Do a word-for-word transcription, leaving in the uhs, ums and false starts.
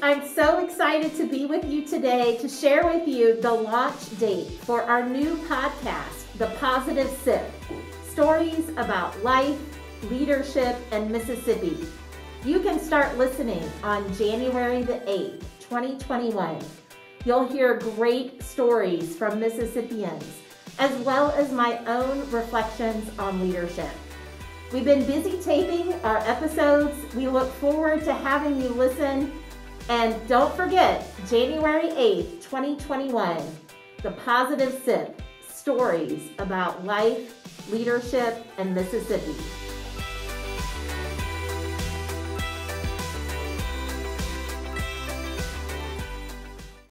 I'm so excited to be with you today to share with you the launch date for our new podcast, The Positive Sip, stories about life, leadership, and Mississippi. You can start listening on January the eighth, twenty twenty-one. You'll hear great stories from Mississippians, as well as my own reflections on leadership. We've been busy taping our episodes. We look forward to having you listen. And don't forget, January eighth, twenty twenty-one, The Positive Sip, stories about life, leadership, and Mississippi.